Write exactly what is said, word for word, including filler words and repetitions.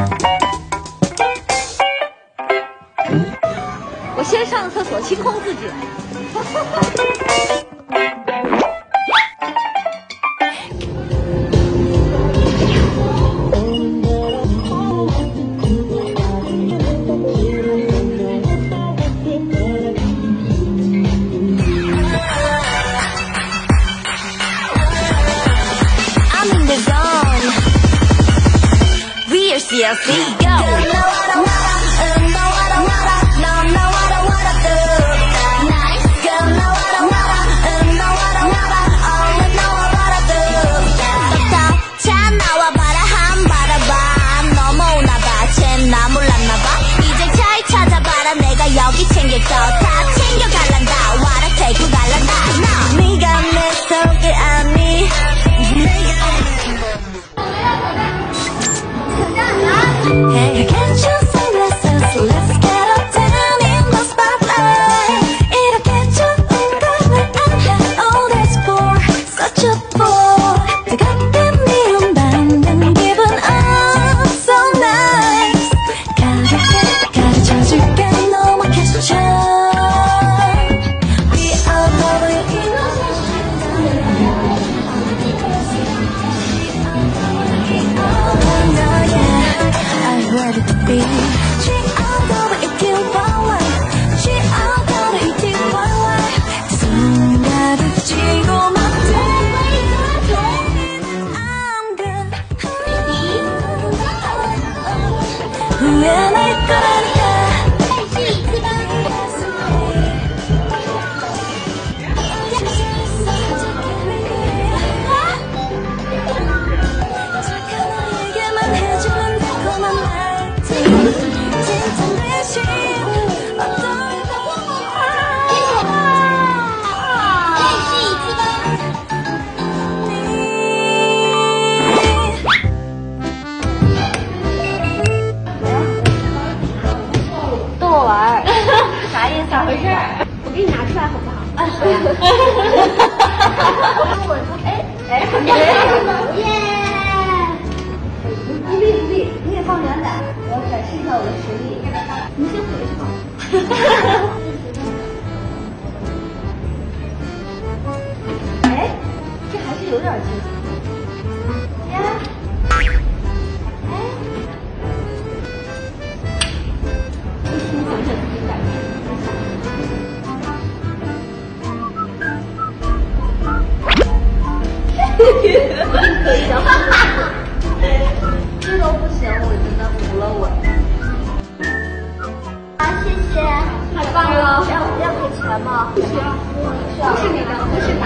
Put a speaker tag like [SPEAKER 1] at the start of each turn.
[SPEAKER 1] 我先上厕所清空自己。
[SPEAKER 2] C L C, go! Girl, know what I wanna, uh, know what I wanna, no, know what I wanna do. Nice. Girl, know what I wanna, uh, know what I wanna, only know what I do. 더 차 나와봐라 한 바라봐. 너무 오나봐, 쟨 나 몰랐나봐. 이제 잘 찾아봐라, 내가 여기 챙길 거 다 챙겨갈란다. 와라 데리고 갈란다. 너, 네가 내 속에 아니. Hey, can't you say let's us, let's get up down in the spotlight. 이렇게 좋은 걸 안 해. Oh, that's for such a bore. 뜨겁게 미움받는 기분, oh, so nice. 가볍게 가르쳐줄게, 너무 캐쳐. We all know you. Ready to be. She all got it, you want. She all got it, you want. 순간을 쥐고 맞대. I'm good. 후회할 거라니까.
[SPEAKER 1] 逗我玩儿，啥意思？咋回事？我给你拿出来好不好？啊，好呀。我说，哎哎，耶！独立独立，你也放远点，我要展示一下我的实力。你先回去吧。哎，这还是有点近。呀。哎。你先讲讲自己感觉。可以的。这个不行，我真的服了我。啊，谢谢，太棒了！要要给钱吗？不需要，不需要，不是你的，不是你的。